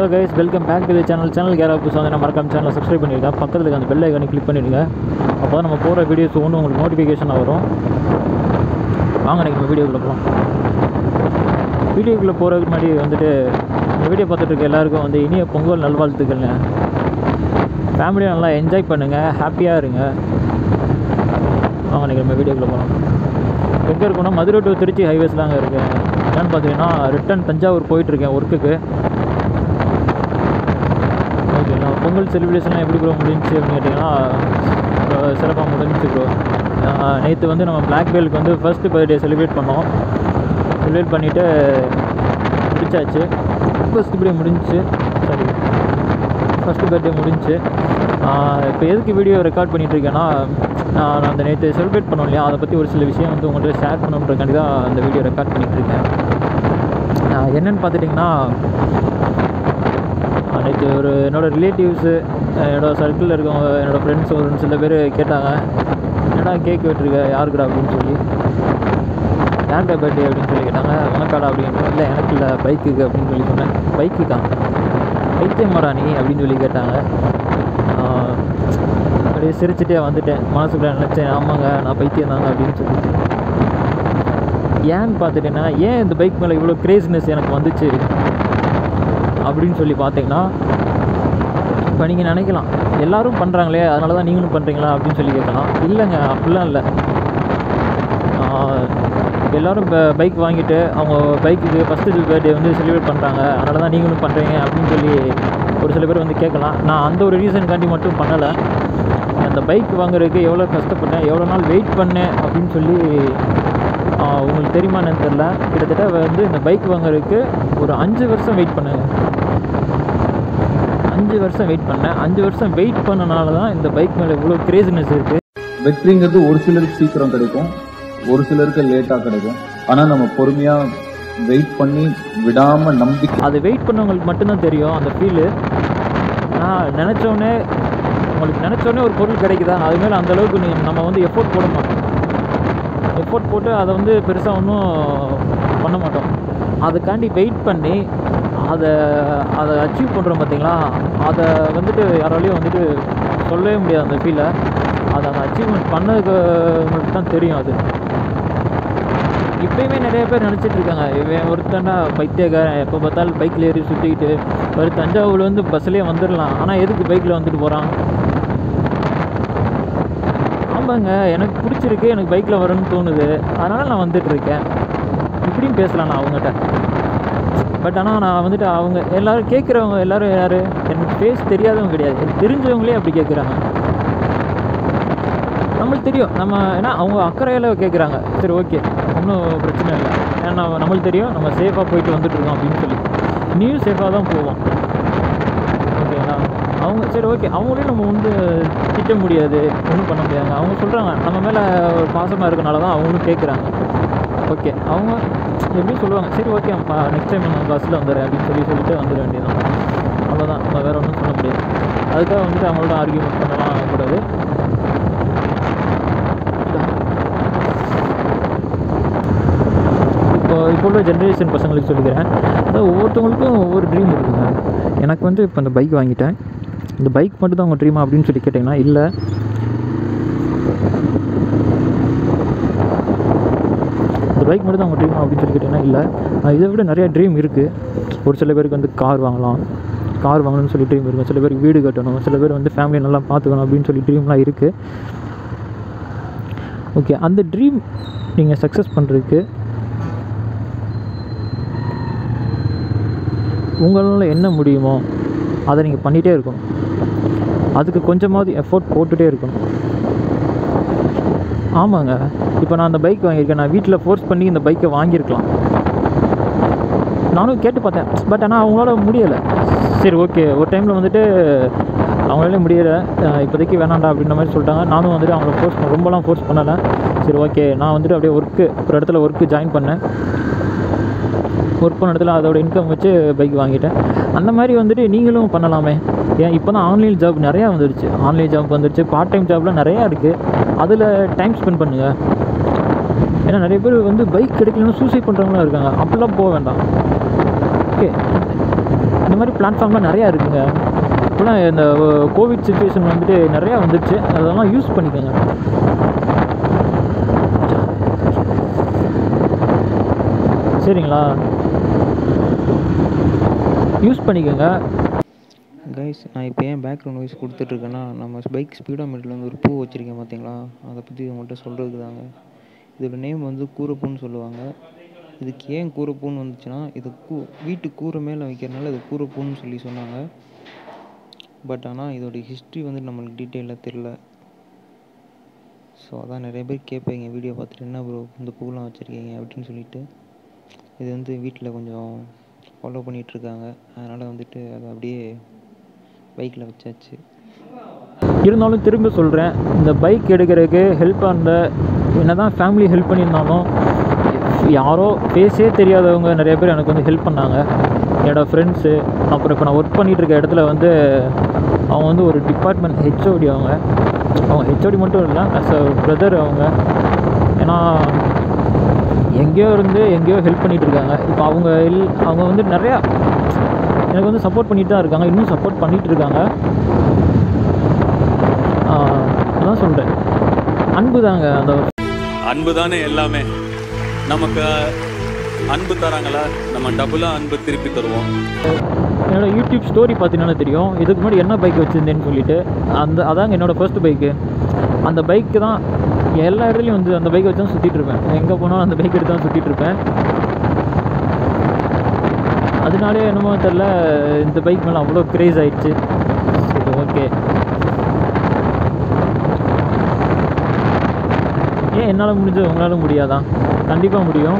Hello guys, welcome back to the channel. யாராவது புதுசாக வந்து நம்ம மறக்காம சேனலை சப்ஸ்கிரைப் பண்ணிடுங்க. பக்கத்தில் அந்த பெல் ஐகானை கிளிக் பண்ணிடுங்க. அப்போ தான் நம்ம போகிற வீடியோஸ் ஒன்று உங்களுக்கு நோட்டிஃபிகேஷன் வரும். வாங்க நம்ம வீடியோக்குள்ளே போகலாம். வீடியோக்குள்ளே போகிறதுக்கு முன்னாடி வந்துட்டு இந்த வீடியோ பார்த்துட்டு இருக்க எல்லாருக்கும் வந்து இனிய பொங்கல் நல்வாழ்த்துக்கள்ங்க. ஃபேமிலியாக நல்லா என்ஜாய் பண்ணுங்கள், ஹாப்பியாக இருங்க. வாங்க நம்ம வீடியோக்குள்ளே போகலாம். எங்கே இருக்கணும்? மதுரை டு திருச்சி ஹைவேஸ் தாங்க இருக்கேன். என்னென்னு பார்த்தீங்கன்னா ரிட்டன் தஞ்சாவூர் போயிட்டுருக்கேன் ஒர்க்குக்கு. ஓகேண்ணா, பொங்கல் செலிப்ரேஷன்லாம் எப்படி ப்ரோ முடிஞ்சிச்சு அப்படின்னு கேட்டிங்கன்னா சிறப்பாக முடிஞ்சிச்சு ப்ரோ. நேற்று வந்து நம்ம பிளாக் பெல்ட்க்கு வந்து ஃபர்ஸ்ட்டு பர்த்டே செலிப்ரேட் பண்ணோம். செலிப்ரேட் பண்ணிவிட்டு முடிச்சாச்சு. ஃபர்ஸ்ட் பர்த்டே முடிஞ்சிச்சு, சாரி ஃபஸ்ட்டு பர்த்டே முடிஞ்சிச்சு. இப்போ எதுக்கு வீடியோ ரெக்கார்ட் பண்ணிகிட்ருக்கேன்னா, நான் அந்த நேற்று செலிப்ரேட் பண்ணோம் இல்லையா, அதை பற்றி ஒரு சில விஷயம் வந்து உங்கள்கிட்ட ஷேர் பண்ணணுன்றக்காண்டி தான் அந்த வீடியோ ரெக்கார்ட் பண்ணிகிட்ருக்கேன். என்னென்னு பார்த்துட்டிங்கன்னா, நேற்று என்னோடய ரிலேட்டிவ்ஸு, என்னோடய சர்க்கிளில் இருக்கவங்க, என்னோடய ஃப்ரெண்ட்ஸ் ஒரு சில பேர் கேட்டாங்க, என்னடா கேக் வெட்டுருக்க யாருக்குடா அப்படின்னு சொல்லி, யார்டா பர்த்டே அப்படின்னு சொல்லி கேட்டாங்க. உனக்காடா அப்படின்னு. இல்லை எனக்கு இல்லை, பைக்குக்கு அப்படின்னு சொல்லி சொன்னேன். பைக்குக்கா? பைத்தியமாடா நீ அப்படின்னு சொல்லி கேட்டாங்க. அப்படியே சிரிச்சுட்டே வந்துட்டேன். மனசுக்குள்ள நினச்சேன், ஆமாங்க நான் பைத்தியம் தாங்க அப்படின்னு சொல்லி. ஏன்னு பார்த்துட்டேன்னா, ஏன் இந்த பைக் மேலே இவ்வளோ கிரேஸ்னஸ் எனக்கு வந்துச்சு அப்படின்னு சொல்லி பார்த்தீங்கன்னா, இப்போ நீங்கள் நினைக்கலாம் எல்லோரும் பண்ணுறாங்களே அதனால தான் நீங்களும் பண்ணுறீங்களா அப்படின்னு சொல்லி கேட்கலாம். இல்லைங்க, அப்படிலாம் இல்லை. எல்லோரும் இப்போ பைக் வாங்கிட்டு அவங்க பைக்குக்கு ஃபஸ்ட்டு பர்த்டே வந்து செலிப்ரேட் பண்ணுறாங்க, அதனால தான் நீங்களும் பண்ணுறீங்க அப்படின்னு சொல்லி ஒரு சில பேர் வந்து கேட்கலாம். நான் அந்த ஒரு ரீசனுக்காண்டி மட்டும் பண்ணலை. அந்த பைக் வாங்குறதுக்கு எவ்வளோ கஷ்டப்பட்டேன், எவ்வளோ நாள் வெயிட் பண்ணேன் அப்படின்னு சொல்லி உங்களுக்கு தெரியுமா என்னன்னு தெரில. கிட்டத்தட்ட வந்து இந்த பைக் வாங்குறதுக்கு ஒரு 5 வருஷம் வெயிட் பண்ணேங்க. 5 வருஷம் வெயிட் பண்ணேன். 5 வருஷம் வெயிட் பண்ணனால தான் இந்த பைக் மேலே இவ்வளோ கிரேசினஸ் இருக்குது. வெற்றிங்கிறது ஒரு சிலருக்கு சீக்கிரம் கிடைக்கும், ஒரு சிலருக்கு லேட்டாக கிடைக்கும். ஆனால் நம்ம பொறுமையாக வெயிட் பண்ணி விடாமல் நம்பிக்கை, அது வெயிட் பண்ணவங்களுக்கு மட்டும்தான் தெரியும் அந்த ஃபீலு. நான் நினச்சோடனே, உங்களுக்கு நினச்சோடனே ஒரு பொருள் கிடைக்குதா, அது மேலே அந்தளவுக்கு நம்ம வந்து எஃபோர்ட் போட மாட்டோம். எஃபோர்ட் போட்டு அதை வந்து பெருசாக ஒன்றும் பண்ண மாட்டோம். அதுக்காண்டி வெயிட் பண்ணி அதை அச்சீவ் பண்ணுறோம் பார்த்தீங்களா, அதை வந்துட்டு யாராலையும் வந்துட்டு சொல்லவே முடியாது அந்த ஃபீலை. அதை அந்த அச்சீவ்மெண்ட் பண்ணதுக்கு உங்களுக்கு தான் தெரியும். அது இப்போயுமே நிறைய பேர் நினச்சிட்டு இருக்காங்க, இவன் ஒருத்தன்னா பைத்தியக்காரன், எப்போ பார்த்தாலும் பைக்கில் ஏறி சுற்றிக்கிட்டு ஒரு தஞ்சாவூர் வந்து பஸ்லேயே வந்துடலாம், ஆனால் எதுக்கு பைக்கில் வந்துட்டு போகிறான்? ஆமாங்க, எனக்கு பிடிச்சிருக்கு, எனக்கு பைக்கில் வரணும்னு தோணுது, அதனால் நான் வந்துட்டுருக்கேன் இப்படின்னு பேசலாம் நான் அவங்ககிட்ட. பட் ஆனால் நான் வந்துட்டு அவங்க எல்லோரும் கேட்குறவங்க எல்லோரும் யார், எனக்கு ஃபேஸ் தெரியாதவங்க கிடையாது, எனக்கு தெரிஞ்சவங்களே அப்படி கேட்குறாங்க. நம்மளுக்கு தெரியும் நம்ம, ஏன்னா அவங்க அக்கறையில் கேட்குறாங்க, சரி ஓகே ஒன்றும் பிரச்சனை இல்லை, ஏன்னா நம்மளுக்கு தெரியும் நம்ம சேஃபாக போயிட்டு வந்துட்டுருக்கோம் அப்படின்னு சொல்லி. நீயும் சேஃபாக தான் போவோம், ஓகேங்களா? அவங்க சரி ஓகே, அவங்களையும் நம்ம வந்து திட்ட முடியாது, ஒன்றும் பண்ண முடியாதுங்க. அவங்க சொல்கிறாங்க நம்ம மேலே ஒரு பாசமாக இருக்கனால தான் அவங்களும் கேட்குறாங்க. ஓகே, அவங்க எப்படி சொல்லுவாங்க, சரி ஓகே நெக்ஸ்ட் டைம் நம்ம பஸ்ஸில் வந்துடுறேன் அப்படின்னு சொல்லிட்டு வந்துட வேண்டியதான். அவ்வளோதான், நம்ம வேறு ஒன்றும் சொல்ல முடியாது. அதுக்காக வந்துட்டு அவங்களோட ஆர்கியூமெண்ட் பண்ணலாம் கூடாது. இப்போ உள்ள ஜென்ரேஷன் பசங்களுக்கு சொல்லிக்கிறேன், அதாவது ஒவ்வொருத்தவங்களுக்கும் ஒவ்வொரு ட்ரீம் இருக்குங்க. எனக்கு வந்து இப்போ இந்த பைக் வாங்கிட்டேன், இந்த பைக் மட்டும் தான் உங்கள் ட்ரீமா அப்படின்னு சொல்லி கேட்டிங்கன்னா இல்லை. இந்த பைக் மட்டும் தான் உங்கள் ட்ரீமா அப்படின்னு சொல்லி கேட்டிங்கன்னா இல்லை. இதை விட நிறையா ட்ரீம் இருக்குது. ஒரு சில பேருக்கு வந்து கார் வாங்கணும்னு சொல்லி ட்ரீம் இருக்கும். சில பேருக்கு வீடு கட்டணும், சில பேர் வந்து ஃபேமிலியை நல்லா பார்த்துக்கணும் அப்படின்னு சொல்லி ட்ரீம்லாம் இருக்குது. ஓகே, அந்த ட்ரீம் நீங்கள் சக்ஸஸ் பண்ணுறதுக்கு உங்களால் என்ன முடியுமோ அதை நீங்கள் பண்ணிகிட்டே இருக்கணும். அதுக்கு கொஞ்சமாவது எஃபோர்ட் போட்டுகிட்டே இருக்கணும். ஆமாங்க, இப்போ நான் அந்த பைக் வாங்கியிருக்கேன், நான் வீட்டில் ஃபோர்ஸ் பண்ணி இந்த பைக்கை வாங்கியிருக்கலாம், நானும் கேட்டு பார்த்தேன். பட் ஆனால் அவங்களால முடியலை. சரி ஓகே, ஒரு டைமில் வந்துட்டு அவங்களாலே முடியலை, இப்போதைக்கு வேணாண்டா அப்படின்ற மாதிரி சொல்லிட்டாங்க. நானும் வந்துட்டு அவங்கள ரொம்பலாம் ஃபோர்ஸ் பண்ணலை. சரி ஓகே, நான் வந்துட்டு அப்படியே ஒரு இடத்துல ஒர்க்கு ஜாயின் பண்ணேன். ஒர்க் பண்ண இடத்துல அதோட இன்கம் வச்சு பைக் வாங்கிட்டேன். அந்த மாதிரி வந்துட்டு நீங்களும் பண்ணலாமே. ஏன் இப்போ தான் ஆன்லைன் ஜாப் நிறையா வந்துடுச்சு, ஆன்லைன் ஜாப் வந்துடுச்சு, பார்ட் டைம் ஜாப்லாம் நிறையா இருக்குது. அதில் டைம் ஸ்பெண்ட் பண்ணுங்கள். ஏன்னா நிறைய பேர் வந்து பைக் கிடைக்கலன்னு சூசைட் பண்ணுறவங்களாம் இருக்காங்க. அப்படிலாம் போக வேண்டாம். ஓகே, இந்த மாதிரி பிளாட்ஃபார்ம்லாம் நிறையா இருக்குங்க. இப்போலாம் இந்த கோவிட் சுச்சுவேஷன் வந்துட்டு நிறையா வந்துடுச்சு. அதெல்லாம் யூஸ் பண்ணிக்கோங்க. சரிங்களா, யூஸ் பண்ணிக்கோங்க. கைஸ், நான் இப்போ ஏன் பேக்ரவுண்ட் வாய்ஸ் கொடுத்துட்ருக்கேன்னா, நம்ம பைக் ஸ்பீடோமீட்டரில் வந்து ஒரு பூ வச்சுருக்கேன் பார்த்தீங்களா, அதை பற்றி உங்கள்கிட்ட சொல்கிறதுக்கு தாங்க. இதோட நேம் வந்து கூரைப்பூன்னு சொல்லுவாங்க. இதுக்கு ஏன் கூரைப்பூன்னு வந்துச்சுன்னா, இது வீட்டு கூரை மேலே வைக்கிறதுனால இது கூரைப்பூன்னு சொல்லி சொன்னாங்க. பட் ஆனால் இதோடைய ஹிஸ்ட்ரி வந்து நம்மளுக்கு டீட்டெயிலாக தெரில. ஸோ அதான் நிறைய பேர் கேட்பீங்க வீடியோ பார்த்துட்டு, என்ன ப்ரோ இந்த பூலாம் வச்சுருக்கீங்க அப்படின்னு சொல்லிட்டு. இது வந்து வீட்டில் கொஞ்சம் ஃபாலோ பண்ணிகிட்ருக்காங்க. அதனால் வந்துட்டு அதை அப்படியே பைக்கில் வச்சாச்சு. இருந்தாலும் திரும்ப சொல்கிறேன், இந்த பைக் எடுக்கிறதுக்கு ஹெல்ப் பண்ண என்ன தான் ஃபேமிலி ஹெல்ப் பண்ணியிருந்தாலும், யாரோ ஃபேஸே தெரியாதவங்க நிறைய பேர் எனக்கு வந்து ஹெல்ப் பண்ணாங்க. என்னோடய ஃப்ரெண்ட்ஸு, அப்புறம் இப்போ நான் ஒர்க் பண்ணிகிட்டு இருக்க இடத்துல வந்து அவங்க வந்து ஒரு டிபார்ட்மெண்ட் ஹெச்ஓடி. அவங்க ஹெச்ஓடி மட்டும் இல்லை, ஆஸ் அ பிரதர் அவங்க. ஏன்னா எங்கேயோ இருந்து எங்கேயோ ஹெல்ப் பண்ணிகிட்ருக்காங்க. இப்போ அவங்க வந்து நிறையா எனக்கு வந்து சப்போர்ட் பண்ணிட்டு தான் இருக்காங்க, இன்னும் சப்போர்ட் பண்ணிகிட்ருக்காங்க. அதான் சொல்கிறேன், அன்பு தாங்க. அந்த அன்பு தானே எல்லாமே. நமக்கு அன்பு தராங்களா, நம்ம டபுளாக அன்பு திருப்பி தருவோம். என்னோடய யூடியூப் ஸ்டோரி பார்த்தீங்கன்னா தெரியும், இதுக்கு முன்னாடி என்ன பைக் வச்சுருந்தேன்னு சொல்லிட்டு. அதாங்க என்னோடய ஃபர்ஸ்ட் பைக்கு. அந்த பைக்கு தான் எல்லா இடத்துலையும் வந்து அந்த பைக் வச்சு தான் சுற்றிட்டுருப்பேன். எங்கே போனாலும் அந்த பைக் எடுத்து தான் சுற்றிட்டுருப்பேன். அதனாலே என்னமோ தெரில, இந்த பைக் மேலே அவ்வளோ க்ரேஸ் ஆயிடுச்சு. சரி, ஓகே. ஏன் என்னால் முடிஞ்சது உங்களால் முடியாதான்? கண்டிப்பாக முடியும்.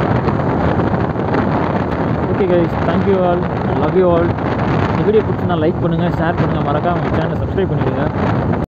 Okay guys, thank you all, love you all. இந்த வீடியோ பிடிச்சிருந்தா லைக் பண்ணுங்கள், ஷேர் பண்ணுங்கள், மறக்காம சேனலை சப்ஸ்கிரைப் பண்ணிவிடுங்க.